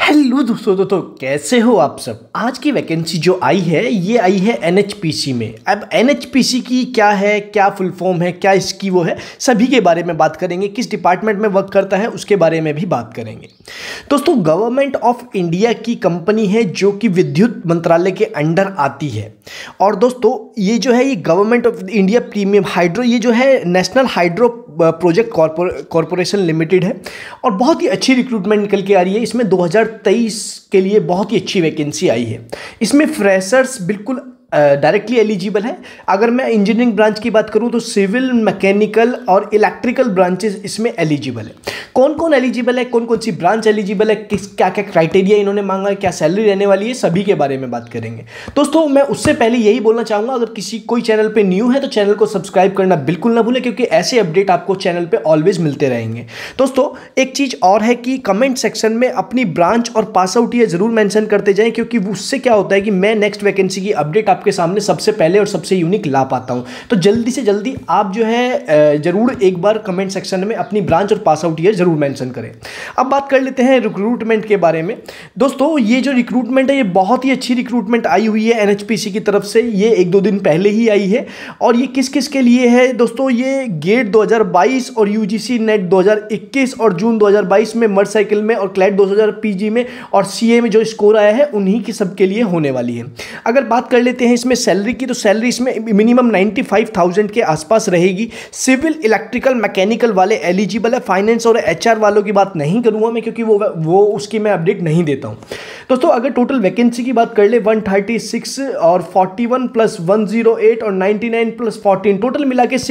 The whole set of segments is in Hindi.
हेलो दोस्तों कैसे हो आप सब। आज की वैकेंसी जो आई है ये आई है एनएचपीसी में। अब एनएचपीसी की क्या है, क्या फुल फॉर्म है, क्या इसकी वो है, सभी के बारे में बात करेंगे। किस डिपार्टमेंट में वर्क करता है उसके बारे में भी बात करेंगे। दोस्तों गवर्नमेंट ऑफ इंडिया की कंपनी है जो कि विद्युत मंत्रालय के अंडर आती है। और दोस्तों ये जो है ये government of India premium hydro, ये जो है national hydro project corporation limited है। और बहुत ही अच्छी रिक्रूटमेंट निकल के आ रही है। इसमें 2023 के लिए बहुत ही अच्छी वैकेंसी आई है। इसमें फ्रेशर्स बिल्कुल डायरेक्टली एलिजिबल है। अगर मैं इंजीनियरिंग ब्रांच की बात करूं तो सिविल, मैकेनिकल और इलेक्ट्रिकल ब्रांचेस इसमें एलिजिबल है। कौन कौन एलिजिबल है, कौन कौन सी ब्रांच एलिजिबल है, किस क्या क्या क्राइटेरिया इन्होंने मांगा है, क्या सैलरी रहने वाली है, सभी के बारे में बात करेंगे। दोस्तों मैं उससे पहले यही बोलना चाहूँगा, अगर किसी कोई चैनल पर न्यू है तो चैनल को सब्सक्राइब करना बिल्कुल ना भूलें, क्योंकि ऐसे अपडेट आपको चैनल पर ऑलवेज मिलते रहेंगे। दोस्तों एक चीज़ और है कि कमेंट सेक्शन में अपनी ब्रांच और पास आउट ये जरूर मेंशन करते जाएं, क्योंकि उससे क्या होता है कि मैं नेक्स्ट वैकेंसी की अपडेट आपके सामने सबसे पहले और सबसे यूनिक ला पाता हूं। तो जल्दी से जल्दी आप जो है जरूर एक बार कमेंट सेक्शन में अपनी ब्रांच और पास आउट ईयर जरूर मेंशन करें। अब बात कर लेते हैं रिक्रूटमेंट के बारे में। दोस्तों ये जो रिक्रूटमेंट है ये बहुत ही अच्छी रिक्रूटमेंट आई हुई है एनएचपीसी की तरफ से। ये एक दो दिन पहले ही आई है। और ये किस किस के लिए है दोस्तों, ये गेट 2022 और यूजीसी नेट 2021 और जून 2022 में मर्ज साइकिल में और क्लैट 2000 पीजी में और सीए में जो स्कोर आया है उन्हीं की सबके लिए होने वाली है। अगर बात कर लेते हैं इसमें सैलरी की, तो सैलरी इसमें मिनिमम 95,000 के आसपास रहेगी। सिविल, इलेक्ट्रिकल, मैकेनिकल वाले एलिजिबल है। फाइनेंस और एचआर वालों की बात नहीं करूंगा मैं, क्योंकि वो उसकी मैं अपडेट नहीं देता हूं। दोस्तों अगर टोटल वैकेंसी की बात कर ले 136 और 41 प्लस 108 और 99 प्लस 14 टोटल मिला के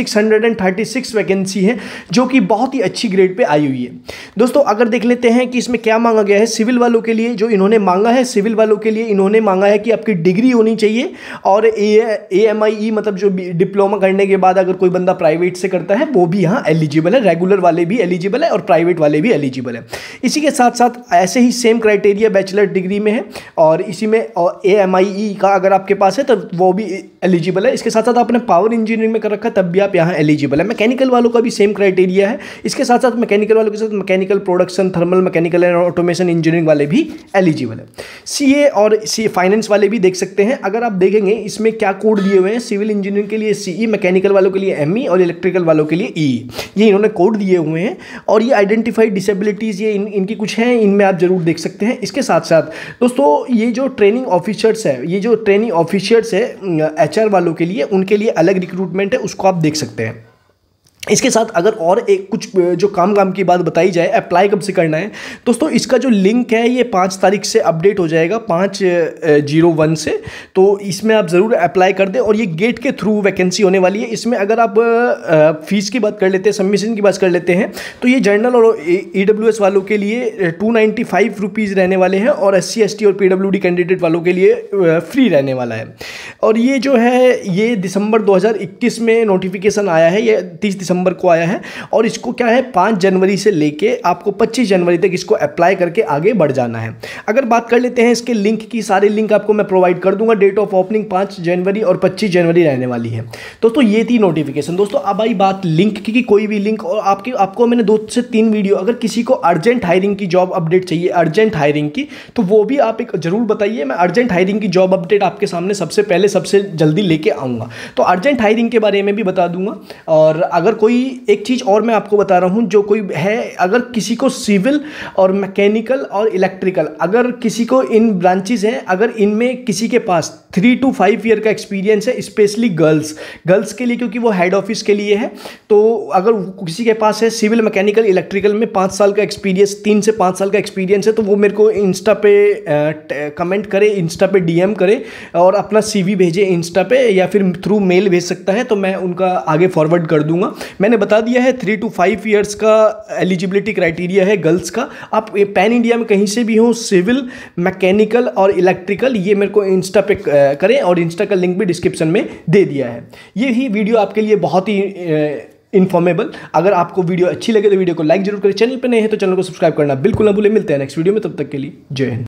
636 वैकेंसी है, जो कि बहुत ही अच्छी ग्रेड पे आई हुई है। दोस्तों अगर देख लेते हैं कि इसमें क्या मांगा गया है सिविल वालों के लिए, जो इन्होंने मांगा है सिविल वालों के लिए इन्होंने मांगा है कि आपकी डिग्री होनी चाहिए और AMIE मतलब जो डिप्लोमा करने के बाद अगर कोई बंदा प्राइवेट से करता है वो भी यहाँ एलिजिबल है। रेगुलर वाले भी एलिजिबल है और प्राइवेट वाले भी एलिजिबल है। इसी के साथ साथ ऐसे ही सेम क्राइटेरिया बैचलर डिग्री में है और इसी में AMIE का अगर आपके पास है तो वो भी एलिजिबल है। इसके साथ साथ आपने पावर इंजीनियरिंग में कर रखा है तब भी आप यहाँ एलिजिबल है। मैकेनिकल वालों का भी सेम क्राइटेरिया है। इसके साथ साथ मैकेनिकल वालों के साथ mechanical production, thermal mechanical and automation engineering वाले भी एलिजिबल है। CA और फाइनेंस वाले भी देख सकते हैं। अगर आप देखेंगे इसमें क्या कोड दिए हुए हैं, सिविल इंजीनियरिंग के लिए CE, मैकेनिकल वालों के लिए ME और इलेक्ट्रिकल वालों के लिए EE, ये इन्होंने कोड दिए हुए हैं। और ये आइडेंटिफाइड डिसेबिलिटीज़ ये इनकी कुछ हैं, इनमें आप जरूर देख सकते हैं। इसके साथ साथ दोस्तों ये जो ट्रेनिंग ऑफिसर्स है HR वालों के लिए, उनके लिए अलग रिक्रूटमेंट है, उसको आप देख सकते हैं। इसके साथ अगर और एक कुछ जो काम की बात बताई जाए, अप्लाई कब से करना है दोस्तों, इसका जो लिंक है ये 5 तारीख से अपडेट हो जाएगा, 5/01 से। तो इसमें आप ज़रूर अप्लाई कर दें। और ये गेट के थ्रू वैकेंसी होने वाली है। इसमें अगर आप फीस की बात कर लेते हैं, सबमिशन की बात कर लेते हैं, तो ये जनरल और EWS वालों के लिए 295 रुपीज़ रहने वाले हैं और SC ST और PWD कैंडिडेट वालों के लिए फ्री रहने वाला है। और ये जो है ये दिसंबर 2021 में नोटिफिकेशन आया है, ये 30 दिसंबर को आया है। और इसको क्या है 5 जनवरी से लेके आपको 25 जनवरी तक इसको अप्लाई करके आगे बढ़ जाना है। अगर बात कर लेते हैं इसके लिंक की, सारे लिंक आपको मैं प्रोवाइड कर दूंगा। डेट ऑफ ओपनिंग 5 जनवरी और 25 जनवरी रहने वाली है। दोस्तों ये थी नोटिफिकेशन। दोस्तों अब आई बात लिंक की, कोई भी लिंक और आपको मैंने 2 से 3 वीडियो, अगर किसी को अर्जेंट हायरिंग की जॉब अपडेट चाहिए, अर्जेंट हायरिंग की, तो वो भी आप एक जरूर बताइए। मैं अर्जेंट हायरिंग की जॉब अपडेट आपके सामने सबसे पहले सबसे जल्दी लेके आऊँगा। तो अर्जेंट हायरिंग के बारे में भी बता दूंगा। और अगर कोई एक चीज़ और मैं आपको बता रहा हूं, जो कोई है अगर किसी को सिविल और मैकेनिकल और इलेक्ट्रिकल, अगर किसी को इन ब्रांचेस हैं, अगर इनमें किसी के पास 3 to 5 ईयर का एक्सपीरियंस है, स्पेशली गर्ल्स के लिए, क्योंकि वो हेड ऑफिस के लिए है। तो अगर किसी के पास है सिविल, मैकेनिकल, इलेक्ट्रिकल में 5 साल का एक्सपीरियंस, 3 से 5 साल का एक्सपीरियंस है, तो वो मेरे को इंस्टा पे कमेंट करे, इंस्टा पे DM करे और अपना CV भेजे इंस्टा पे, या फिर थ्रू मेल भेज सकता है, तो मैं उनका आगे फॉरवर्ड कर दूंगा। मैंने बता दिया है 3 to 5 ईयर्स का एलिजिबिलिटी क्राइटेरिया है गर्ल्स का। आप पैन इंडिया में कहीं से भी हो, सिविल, मैकेनिकल और इलेक्ट्रिकल, ये मेरे को इंस्टा पे करें और इंस्टा का लिंक भी डिस्क्रिप्शन में दे दिया है। ये ही वीडियो आपके लिए बहुत ही इन्फॉर्मेबल। अगर आपको वीडियो अच्छी लगे तो वीडियो को लाइक जरूर करें। चैनल पे नए हैं तो चैनल को सब्सक्राइब करना बिल्कुल ना भूलें। मिलते हैं नेक्स्ट वीडियो में, तब तक के लिए जय हिंद।